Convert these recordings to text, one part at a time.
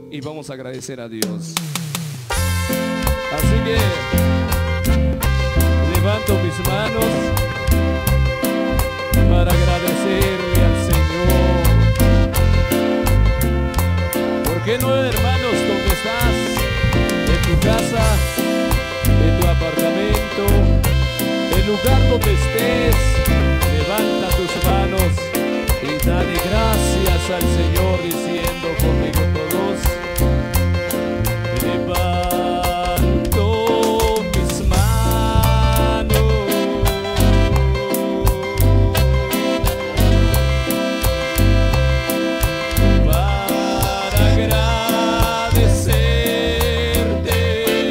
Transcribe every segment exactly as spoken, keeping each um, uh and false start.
y vamos a agradecer a Dios. Así que levanto mis manos para agradecerle al Señor. ¿Por qué no, hermanos, donde estás? En tu casa, en tu apartamento, el lugar donde estés, levanta tus manos y dale gracias al Señor diciendo conmigo todos: levanto mis manos para agradecerte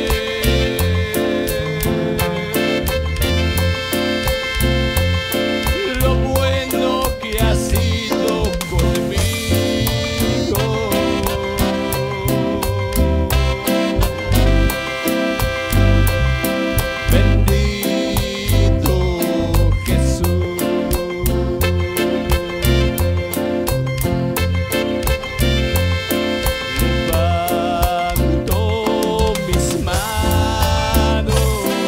lo bueno que has sido conmigo. Bendito Jesús. Levanto mis manos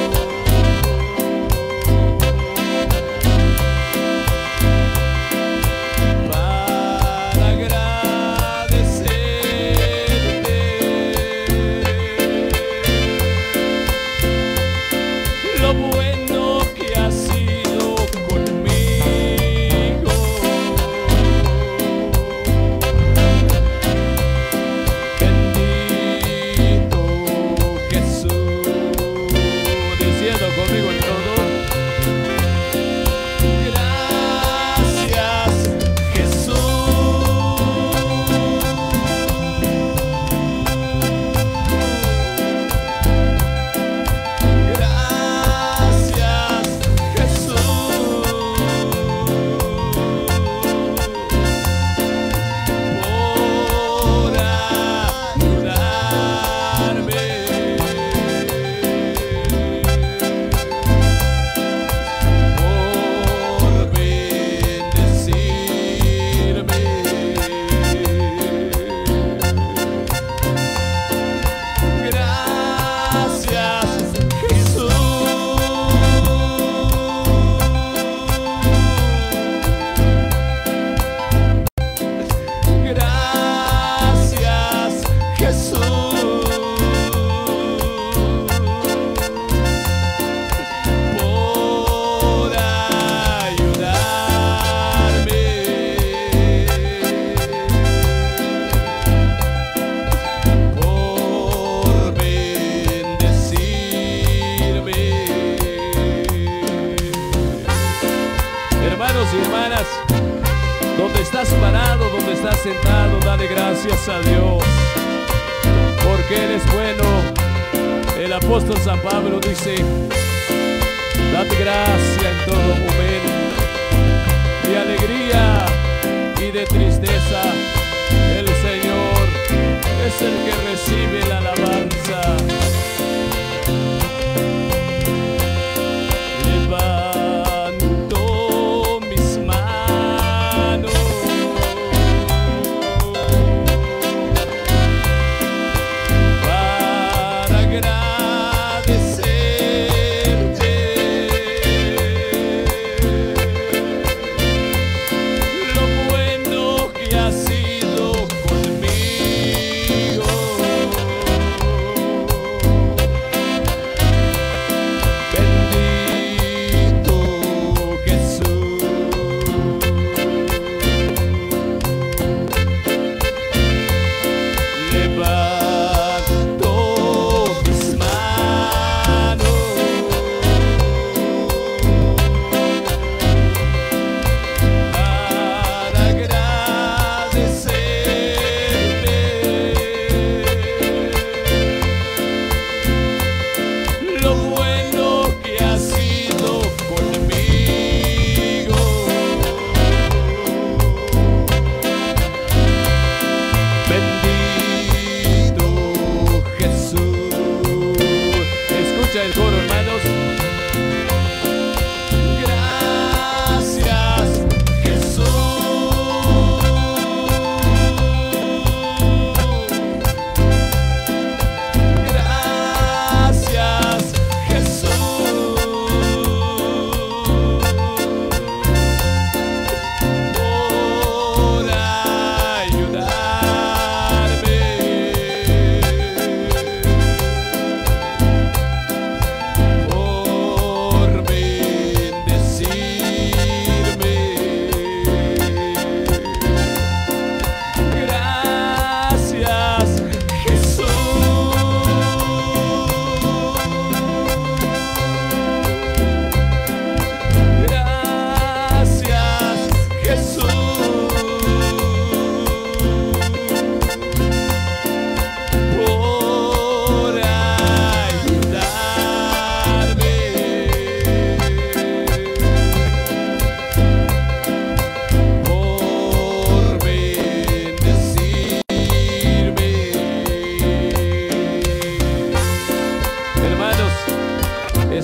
para agradecerte lo bueno que has sido conmigo. Bendito Jesús. Diciendo conmigo en todo: gracias Jesús. Gracias Jesús por ayudarme, por bendecirme. Gracias Jesús. Gracias Jesús por ayudarme, por bendecirme. Hermanos y hermanas, donde estás parado, donde estás sentado, dale gracias a Dios, porque Él es bueno. El apóstol San Pablo dice: dad gracia en todo momento, de alegría y de tristeza. El Señor es el que recibe la alabanza. Levanto mis manos para agradecerte lo bueno que has sido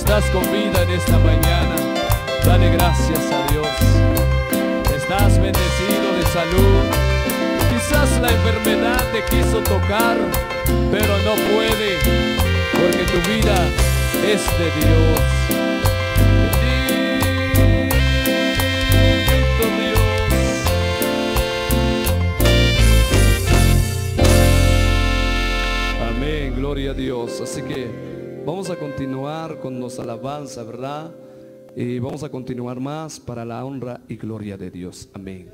estás con vida en esta mañana, dale gracias a Dios. Estás bendecido de salud. Quizás la enfermedad te quiso tocar, pero no puede, porque tu vida es de Dios. Bendito Dios. Amén, gloria a Dios. Así que vamos a continuar con nuestra alabanza, ¿verdad? Y vamos a continuar más para la honra y gloria de Dios. Amén.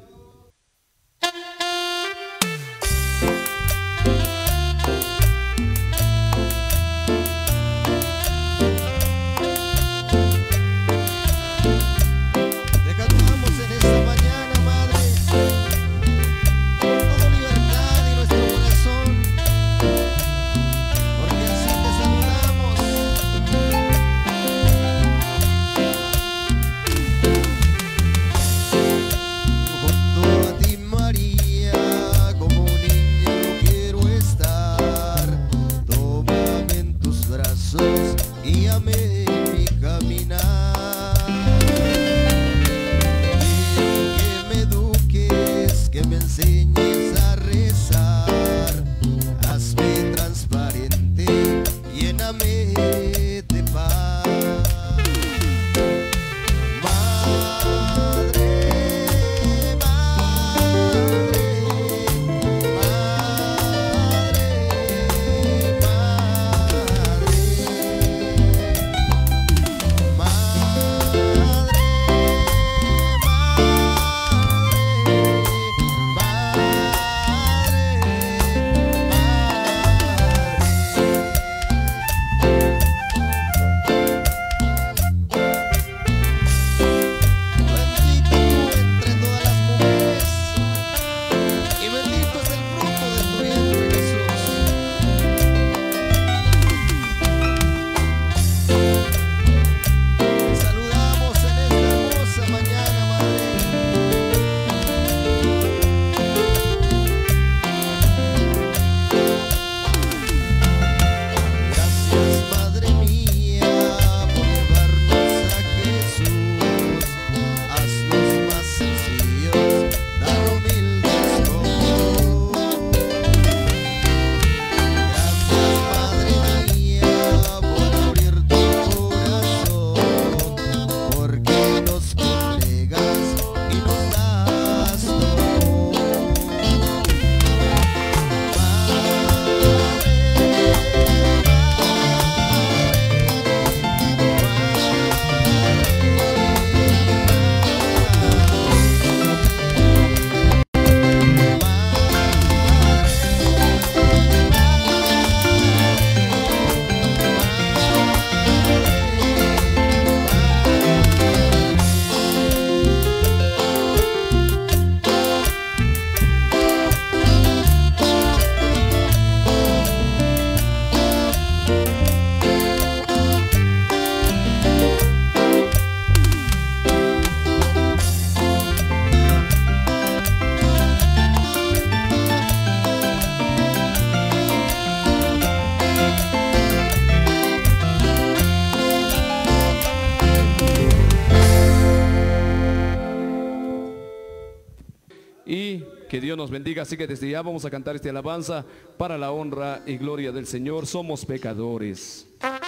Que Dios nos bendiga. Así que desde ya vamos a cantar esta alabanza para la honra y gloria del Señor. Somos pecadores.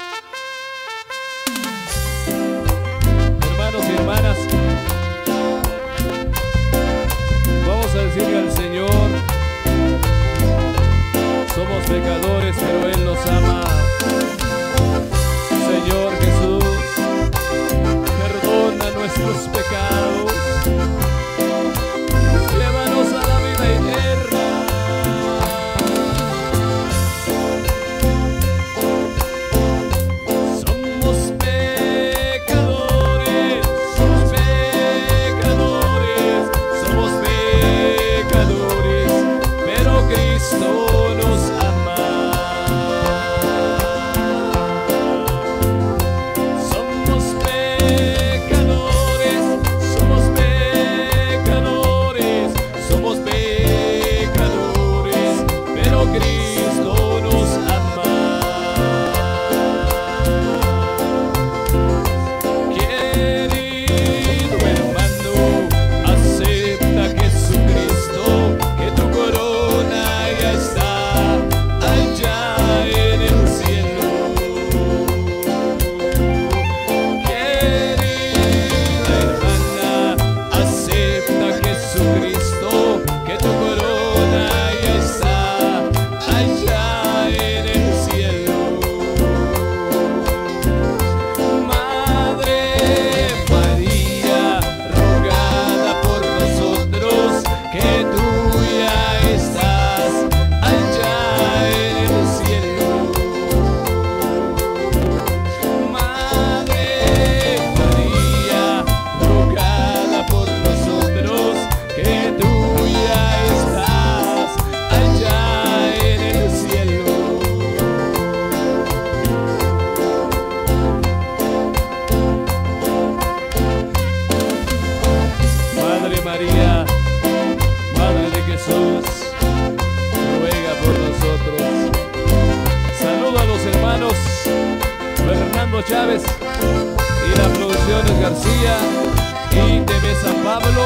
Hermanos y hermanas, vamos a decirle al Señor: somos pecadores, pero Él nos ama. Señor Jesús, perdona nuestros pecados. Llévanos a la vida eterna. Somos pecadores, somos pecadores, somos pecadores, pero Cristo nos ama. Somos pecadores, Carlos Chávez y la producción es García y T V San Pablo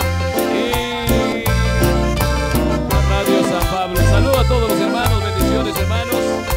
y Radio San Pablo. Saludos a todos los hermanos, bendiciones hermanos.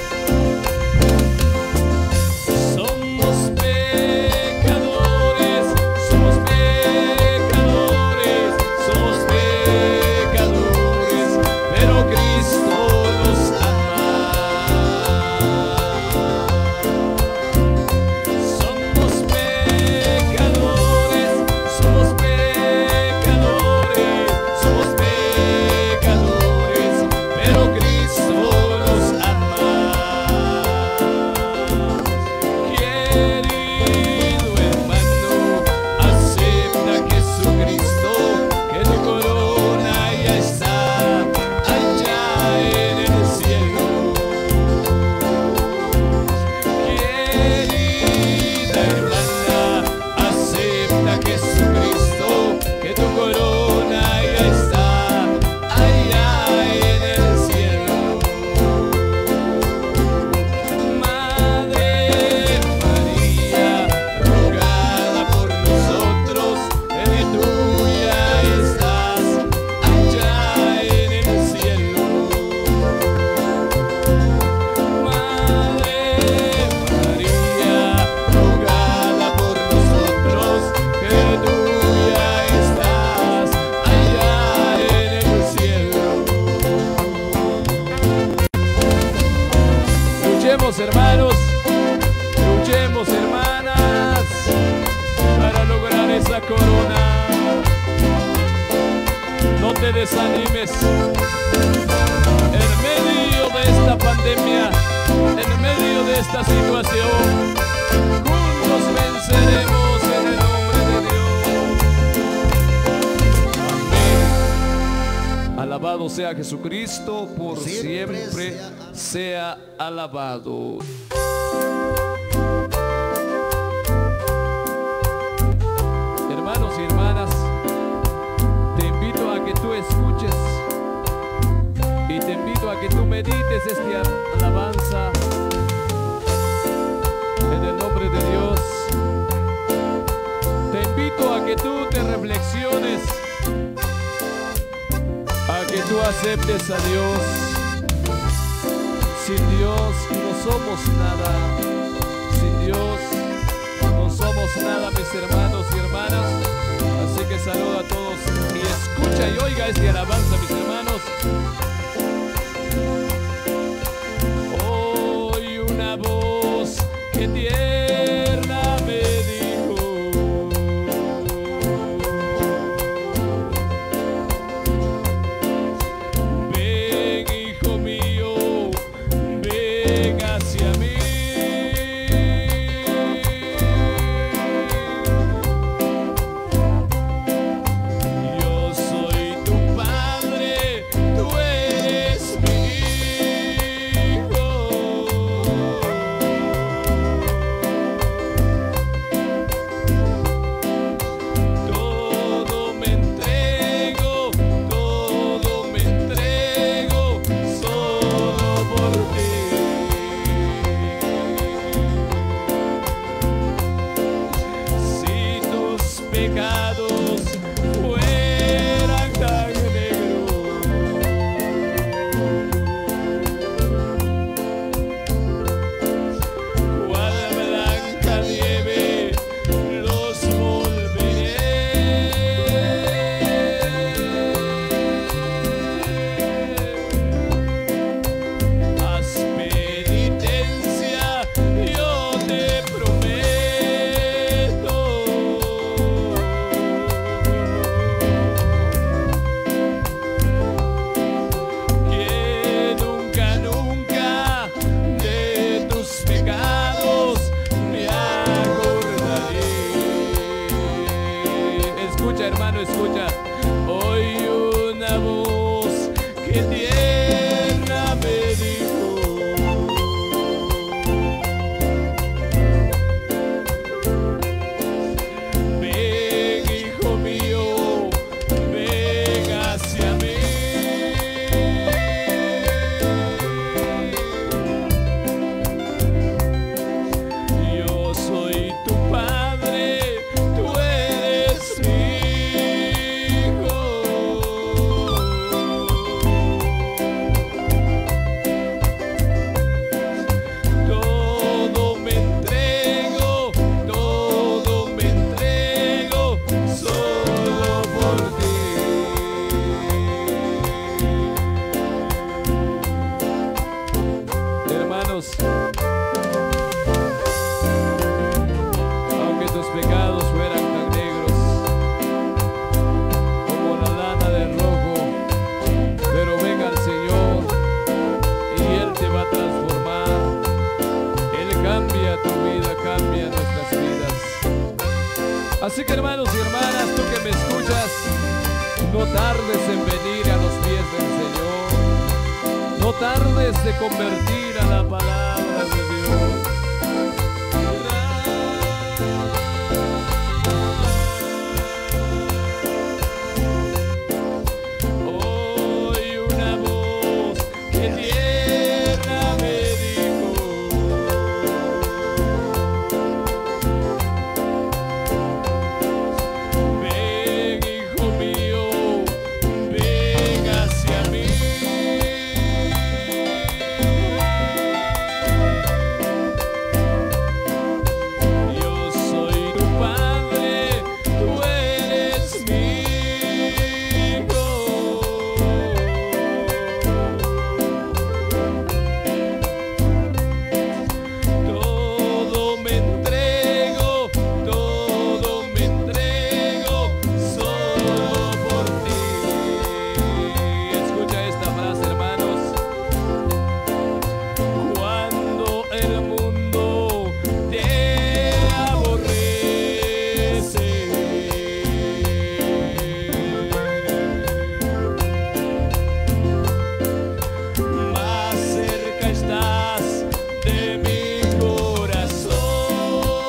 Hermanos, luchemos hermanas para lograr esa corona. No te desanimes en medio de esta pandemia, en medio de esta situación. Juntos venceremos en el nombre de Dios. Amén. Alabado sea Jesucristo, por siempre, siempre sea alabado. Hermanos y hermanas, te invito a que tú escuches y te invito a que tú medites esta alabanza en el nombre de Dios. Te invito a que tú te reflexiones, a que tú aceptes a Dios. Sin Dios no somos nada. Sin Dios no somos nada, mis hermanos y hermanas. Así que saludo a todos y escucha y oiga esta alabanza, mis hermanos. Hoy una voz que tierna me dijo: ven, hijo mío, ven hacia mí. Yo soy tu padre, tú eres mi hijo. Todo me entrego, todo me entrego solo por ti. hermanos. Aunque tus pecados fueran tan negros como la lana de rojo, pero ven al Señor y Él te va a transformar. Él cambia tu vida, cambia nuestras vidas. Así que, hermanos y hermanas, tú que me escuchas, no tardes en venir a los pies del Señor. No tardes de convertir a la palabra de Dios. Hoy una voz que tierna me dijo: ven, hijo mío, ven hacia mí. Yo soy tu padre, tú eres mi hijo. Todo me entrego, todo me entrego solo por ti. Escucha esta frase, hermanos. Cuando el mundo te aborrece, más cerca estás de mi corazón.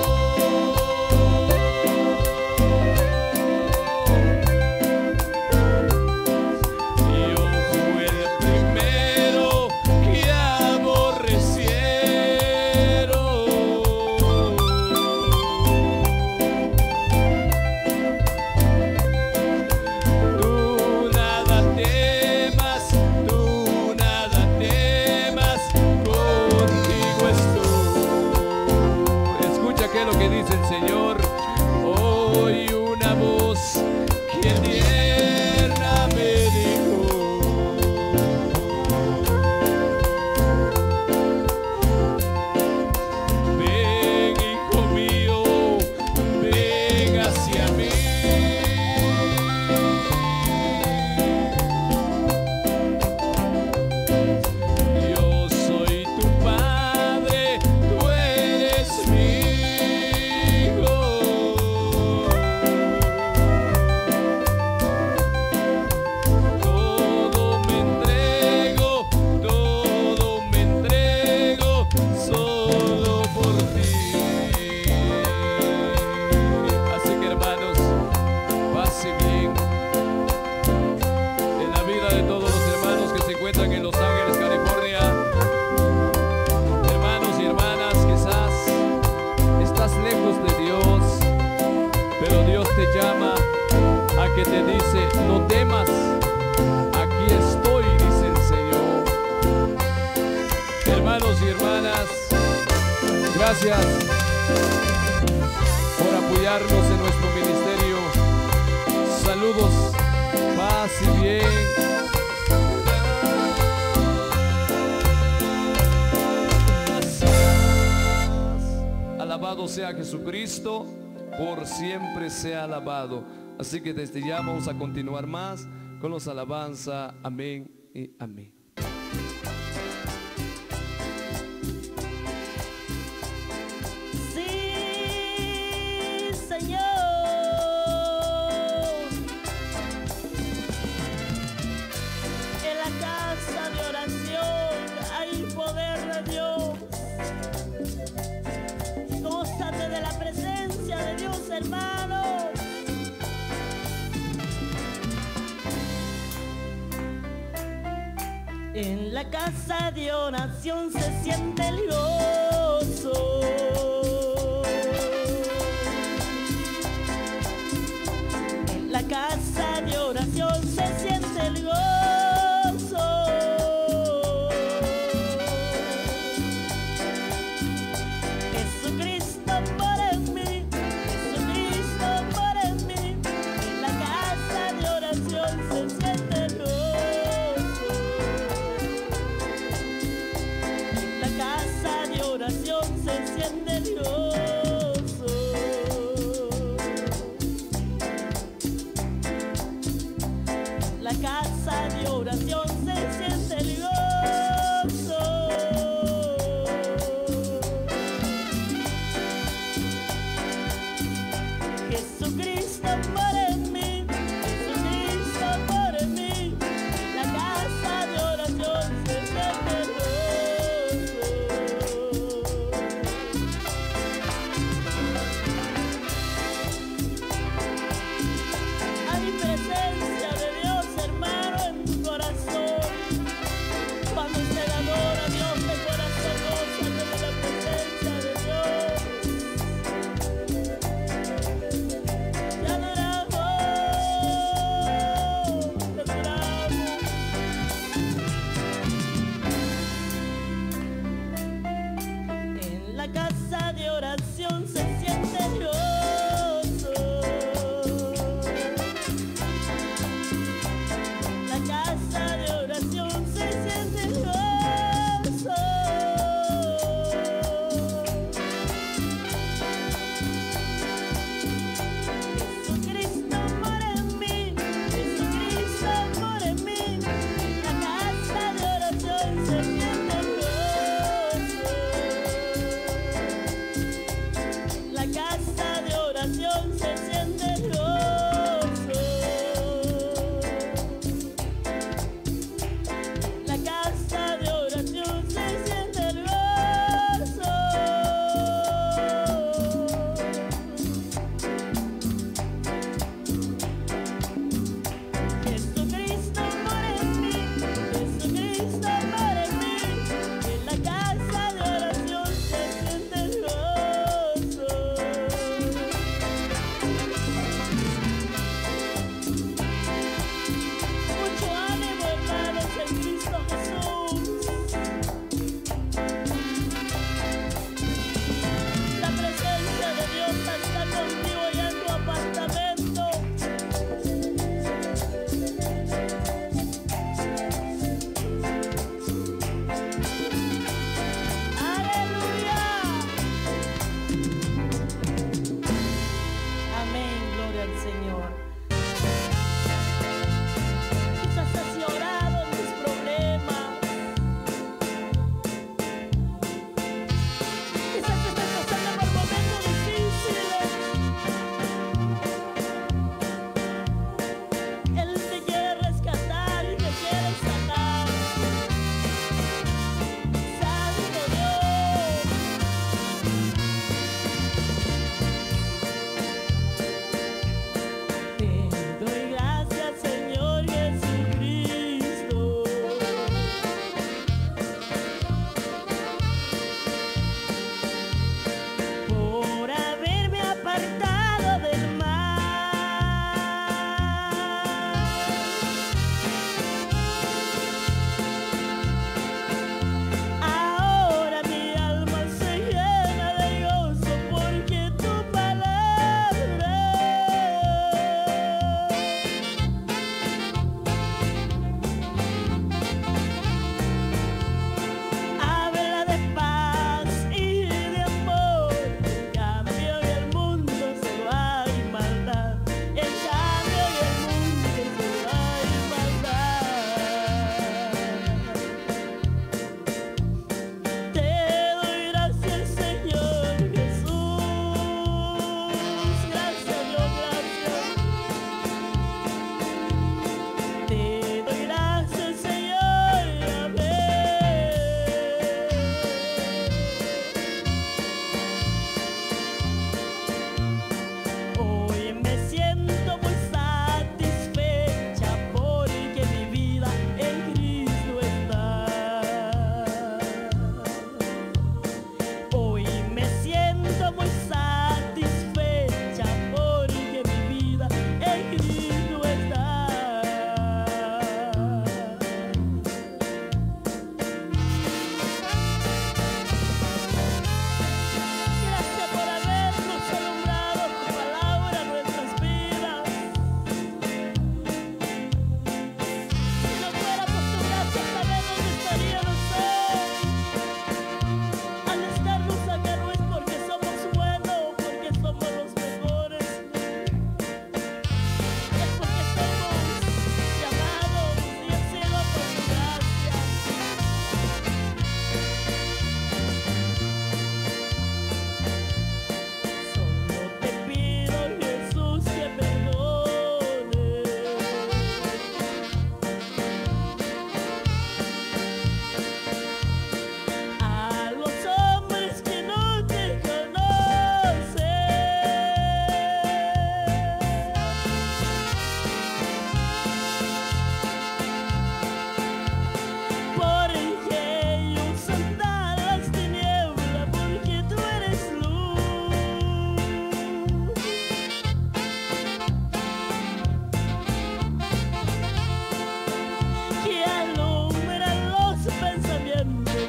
Yo fui el primero que aborrecieron. Tú nada temas, tú nada temas, contigo estoy. Escucha que lo que dice el Señor. Hoy una voz que tierna me dijo: ven, hijo mío, ven hacia mí. Yo soy tu padre, tú eres mi hijo. Todo me entrego, todo me entrego solo por ti. Así que, hermanos, pase bien en la vida de todos los hermanos que se encuentran en Los Ángeles, California. Hermanos y hermanas, quizás estás lejos de Dios, pero Dios te llama a que te dice: no temas, aquí estoy, dice el Señor. Hermanos y hermanas, gracias por apoyarnos en nuestro ministerio. Saludos, paz y bien. Alabado sea Jesucristo, por siempre sea alabado. Así que desde ya vamos a continuar más con los alabanza. Amén y amén. Sí, Señor. En la casa de oración hay poder de Dios. Gózate de la presencia de Dios, hermano. En la casa de oración se siente el gozo. En la casa de oración se siente el gozo. Jesucristo mora en mí, Jesucristo mora en mí. En la casa de oración se siente el gozo. En la se siente Dios. La casa de oración se siente Dios. Jesucristo por en mí, Jesucristo por en mí, la casa de oración se siente gozo. Hay presencia de Dios, hermano, en tu corazón. Cuando usted adora a Dios de corazón, goza de la presencia de Dios. La casa de oración se siente Dios. La casa de oración se siente Dios. Jesucristo mora en mí, Jesucristo mora en mí. La casa de oración se siente Dios.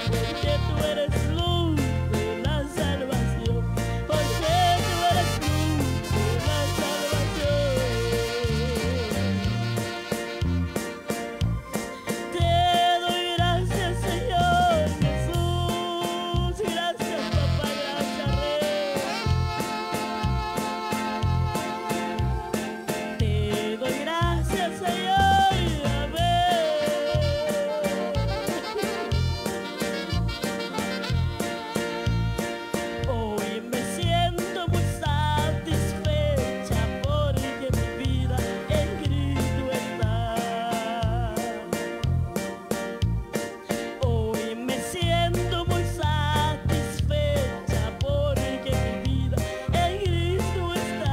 porque tú eres luz de la salvación, porque tú eres luz de la salvación. Te doy gracias, Señor Jesús, gracias, papá, gracias, Rey. Te doy gracias, Señor, hoy me siento muy satisfecha porque mi vida en Cristo está. Hoy me siento muy satisfecha porque mi vida en Cristo está.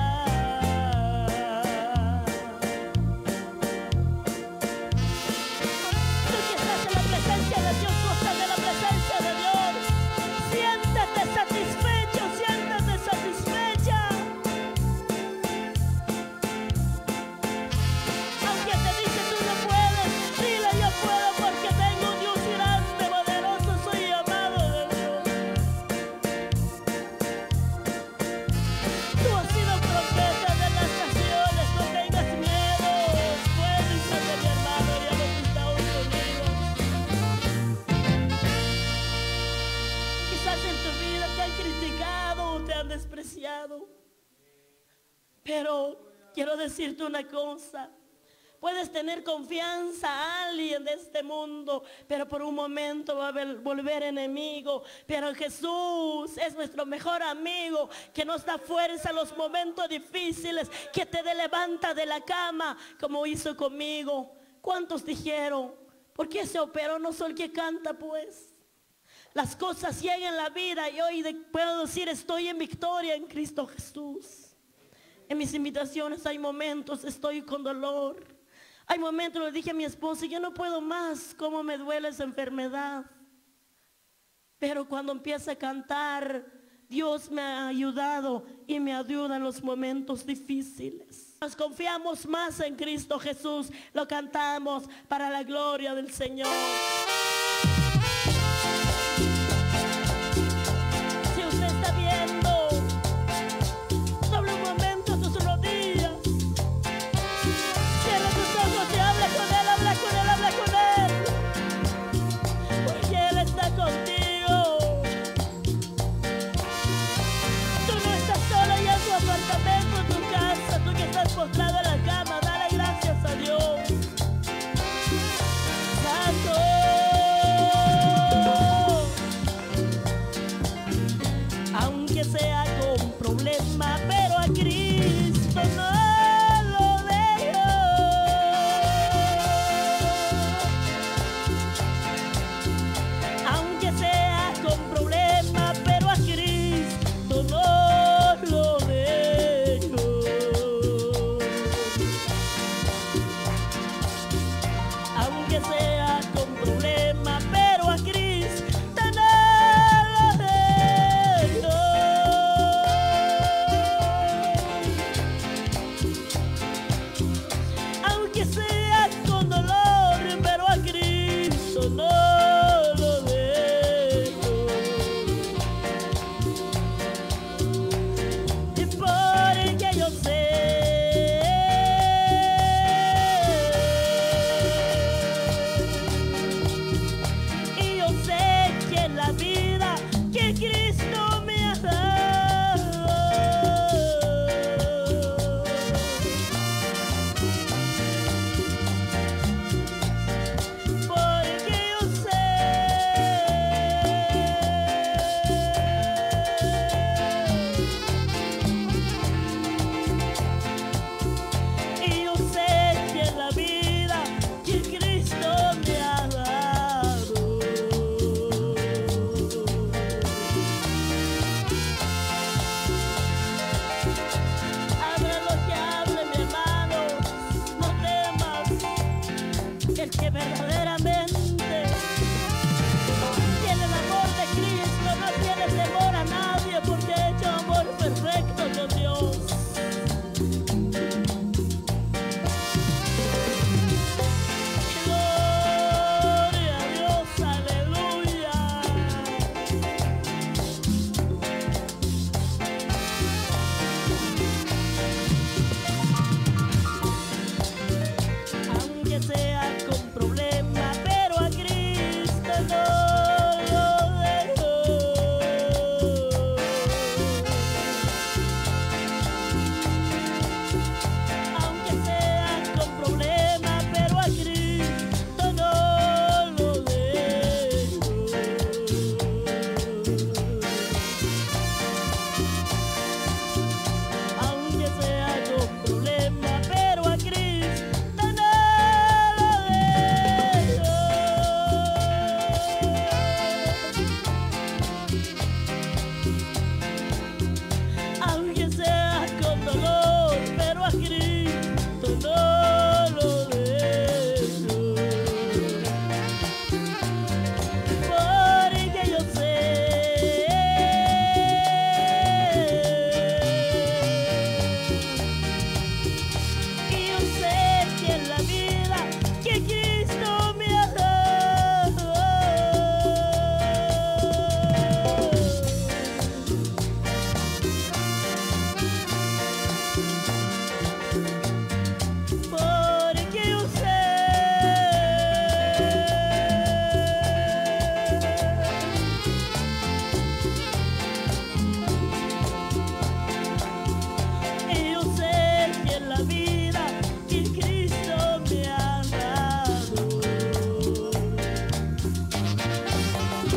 Tú que estás en la presencia de Dios, goza de la presencia de Dios. Siéntate satisfecho, siéntate satisfecha. Aunque te dice tú no puedes, dile yo puedo porque tengo un Dios grande, poderoso, soy amado de Dios. Tú has sido profeta de las naciones, no tengas miedo. Puedes ser de mi hermano y a los Estados Unidos. Quizás en tu vida te han criticado o te han despreciado, pero quiero decirte una cosa. Puedes tener confianza a alguien de este mundo, pero por un momento va a vol- volver enemigo. Pero Jesús es nuestro mejor amigo, que nos da fuerza en los momentos difíciles, que te levanta de la cama como hizo conmigo. ¿Cuántos dijeron? ¿Por qué se operó? No soy el que canta, pues. Las cosas llegan en la vida y hoy de- puedo decir estoy en victoria en Cristo Jesús. En mis invitaciones hay momentos, estoy con dolor. Hay momentos, le dije a mi esposo, yo no puedo más, cómo me duele esa enfermedad. Pero cuando empiezo a cantar, Dios me ha ayudado y me ayuda en los momentos difíciles. Nos confiamos más en Cristo Jesús, lo cantamos para la gloria del Señor. Si usted está viendo, doble un momento sus rodillas, cierra sus ojos y habla con Él, habla con Él, habla con Él, porque Él está contigo. Tú no estás solo ya en tu apartamento, en tu casa, tú que estás postrado en la cama, dale gracias a Dios. Santo.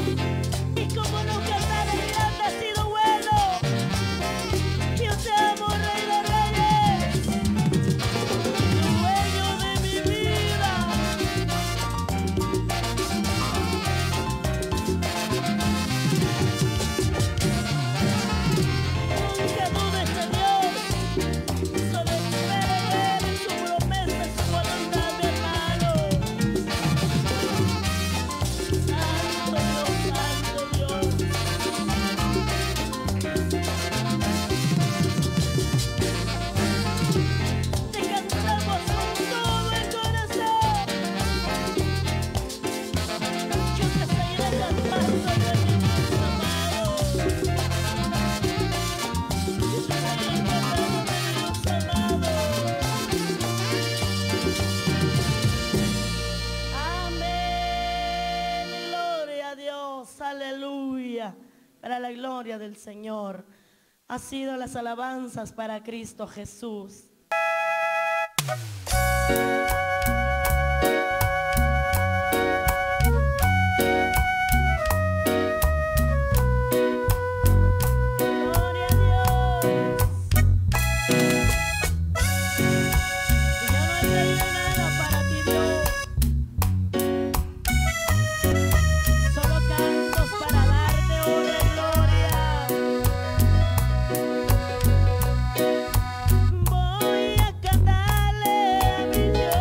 Y como no cantar el grande ha sido bueno. Yo te amo, Rey de Reyes, dueño de mi vida. Nunca dudes de Dios, solo espera en Él, en su promesa, en su voluntad, mi hermano. Santo Dios, santo Dios. Te cantamos con todo el corazón. Yo te seguiré cantando, Rey de mi Dios amado. Yo te seguiré cantando, Rey de Dios amado. Amén. Gloria a Dios. Aleluya. Para la gloria del Señor. Ha sido las alabanzas para Cristo Jesús. Gloria a Dios. Y yo no he traído nada para ti, Dios. Solo cantos para darte honra y gloria. Voy a cantarle a mi Dios.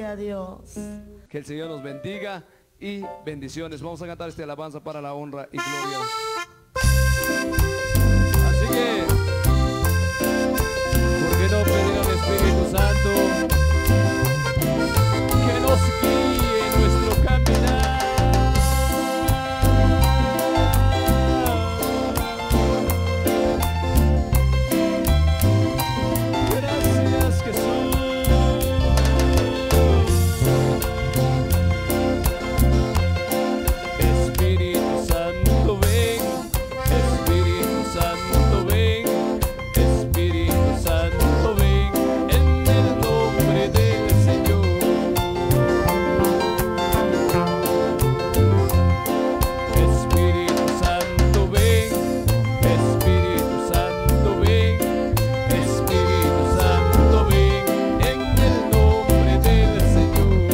a Dios. Que el Señor nos bendiga y bendiciones. Vamos a cantar esta alabanza para la honra y gloria. Así que, ¿por qué no pedir al Espíritu Santo que nos guíe en nuestro caminar? Gracias, Jesús. Espíritu Santo, ven. Espíritu Santo, ven. Espíritu Santo, ven. En el nombre del Señor. Espíritu Santo, ven. Espíritu Santo, ven. Espíritu Santo, ven. En el nombre del Señor.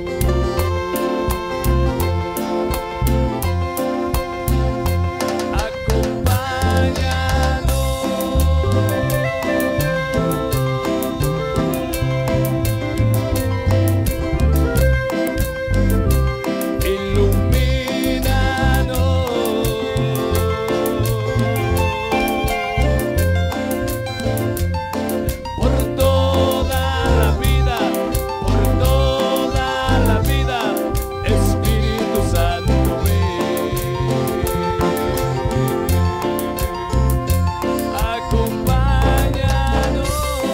Acompáñanos, ilumínanos por toda la vida, por toda la vida. Espíritu Santo, ven. Acompáñanos,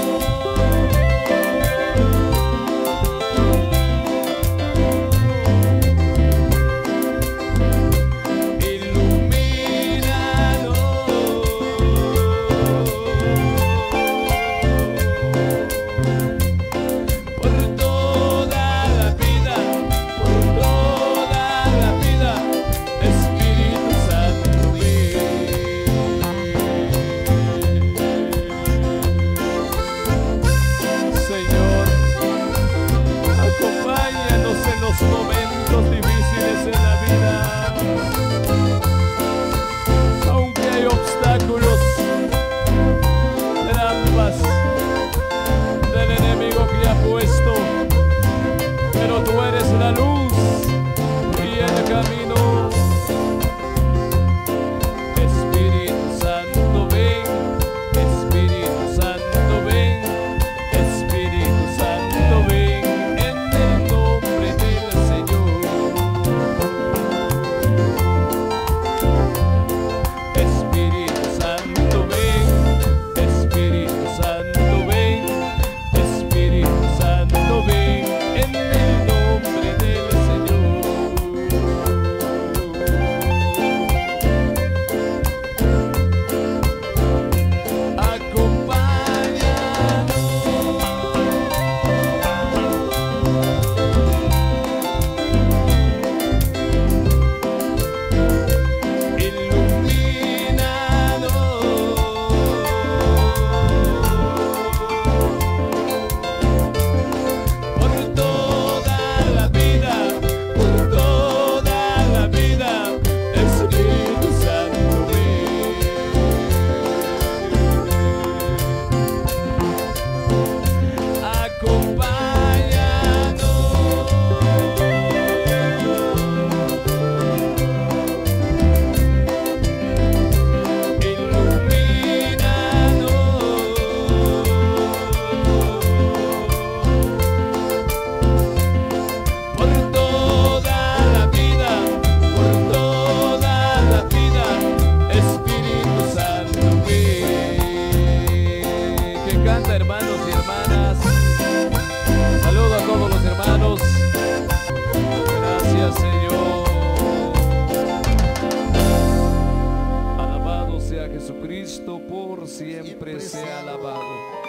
ilumínanos por toda la vida, por toda la vida. Espíritu Santo, ven. Señor, acompáñanos en los momentos difíciles en la vida. Aunque hay obstáculos, trampas del enemigo que ha puesto, pero tú eres la luz y el camino. Espíritu Santo, ven. Espíritu Santo, ven. Espíritu Santo, ven. En el nombre del Señor. Espíritu Santo, ven. Espíritu Santo, ven. Espíritu Santo, ven. En el nombre del Señor. Acompáñanos, ilumínanos por toda la vida, por toda la vida. Espíritu Santo, ven. Acompáñanos, ilumínanos por toda la vida, por toda la vida. Espíritu Santo, ven. Que canta, hermanos y hermanas. Saludo a todos los hermanos. Gracias, Señor. Alabado sea Jesucristo, por siempre sea alabado.